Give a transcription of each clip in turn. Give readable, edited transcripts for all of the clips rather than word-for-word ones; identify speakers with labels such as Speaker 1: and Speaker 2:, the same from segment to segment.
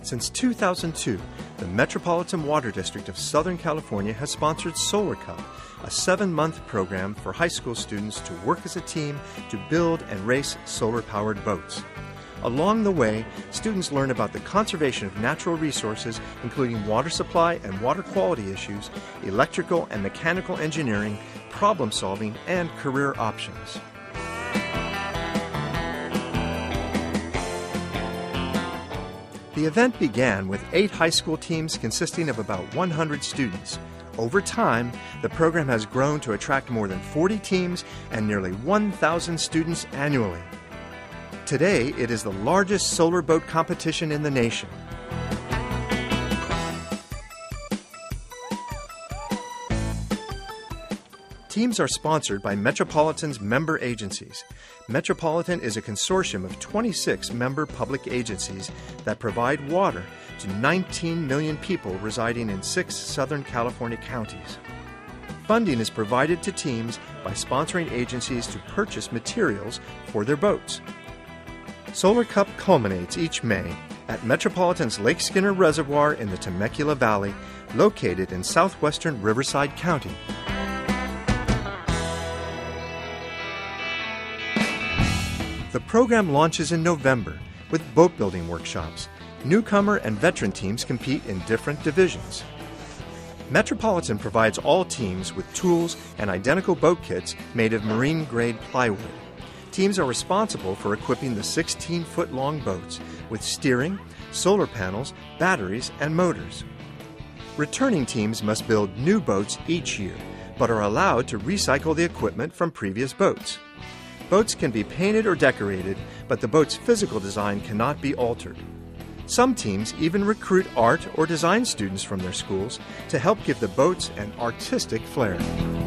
Speaker 1: Since 2002, the Metropolitan Water District of Southern California has sponsored Solar Cup, a 7-month program for high school students to work as a team to build and race solar-powered boats. Along the way, students learn about the conservation of natural resources, including water supply and water quality issues, electrical and mechanical engineering, problem solving, and career options. The event began with 8 high school teams consisting of about 100 students. Over time, the program has grown to attract more than 40 teams and nearly 1,000 students annually. Today, it is the largest solar boat competition in the nation. Teams are sponsored by Metropolitan's member agencies. Metropolitan is a consortium of 26 member public agencies that provide water to 19 million people residing in 6 Southern California counties. Funding is provided to teams by sponsoring agencies to purchase materials for their boats. Solar Cup culminates each May at Metropolitan's Lake Skinner Reservoir in the Temecula Valley, located in southwestern Riverside County. The program launches in November with boat building workshops. Newcomer and veteran teams compete in different divisions. Metropolitan provides all teams with tools and identical boat kits made of marine-grade plywood. Teams are responsible for equipping the 16-foot-long boats with steering, solar panels, batteries, and motors. Returning teams must build new boats each year, but are allowed to recycle the equipment from previous boats. Boats can be painted or decorated, but the boat's physical design cannot be altered. Some teams even recruit art or design students from their schools to help give the boats an artistic flair.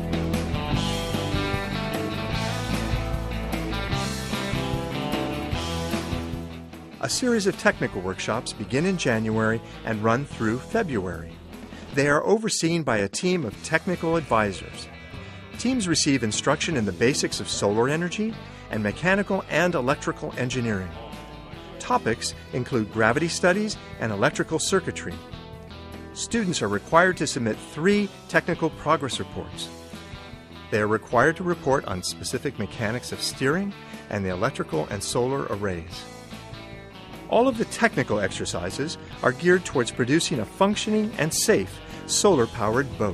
Speaker 1: A series of technical workshops begin in January and run through February. They are overseen by a team of technical advisors. Teams receive instruction in the basics of solar energy and mechanical and electrical engineering. Topics include gravity studies and electrical circuitry. Students are required to submit 3 technical progress reports. They are required to report on specific mechanics of steering and the electrical and solar arrays. All of the technical exercises are geared towards producing a functioning and safe solar-powered boat.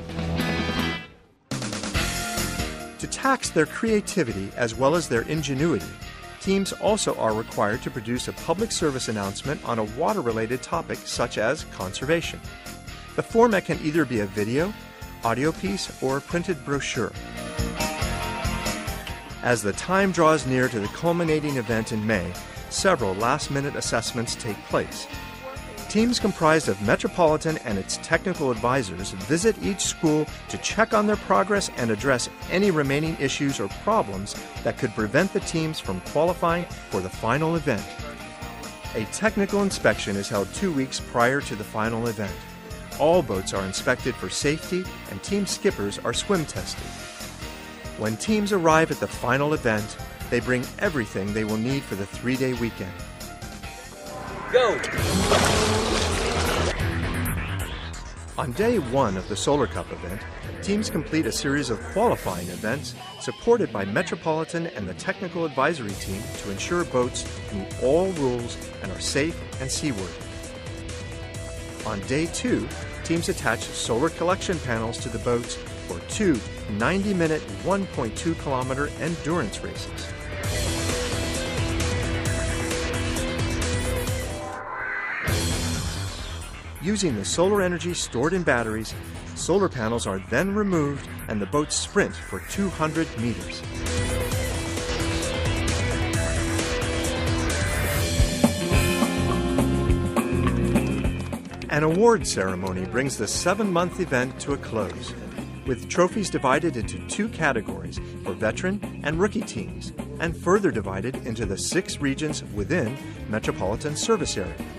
Speaker 1: To tax their creativity as well as their ingenuity, teams also are required to produce a public service announcement on a water-related topic such as conservation. The format can either be a video, audio piece, or a printed brochure. As the time draws near to the culminating event in May, several last-minute assessments take place. Teams comprised of Metropolitan and its technical advisors visit each school to check on their progress and address any remaining issues or problems that could prevent the teams from qualifying for the final event. A technical inspection is held 2 weeks prior to the final event. All boats are inspected for safety and team skippers are swim tested. When teams arrive at the final event, they bring everything they will need for the 3-day weekend.
Speaker 2: Go!
Speaker 1: On day 1 of the Solar Cup event, teams complete a series of qualifying events supported by Metropolitan and the technical advisory team to ensure boats meet all rules and are safe and seaworthy. On day 2, teams attach solar collection panels to the boats for 2 90-minute, 1.2-kilometer endurance races. Using the solar energy stored in batteries, solar panels are then removed and the boats sprint for 200 meters. An award ceremony brings the 7-month event to a close, with trophies divided into 2 categories for veteran and rookie teams, and further divided into the 6 regions within Metropolitan Service Area.